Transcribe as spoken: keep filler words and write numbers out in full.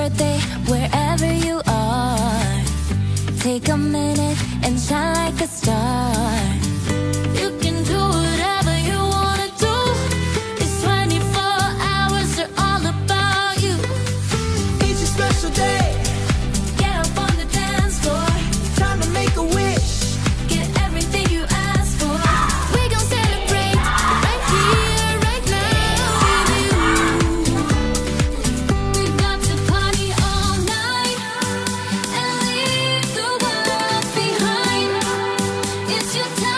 birthday wherever you are. Take a minute and shine like a star. You can do whatever you wanna do. It's twenty-four hours, they're all about you. It's a special day. Get up on the dance floor. Time to make a wish. Get everything you ask for. We gon' celebrate right here, right now with you. We got to party all night and leave the world behind. It's your time.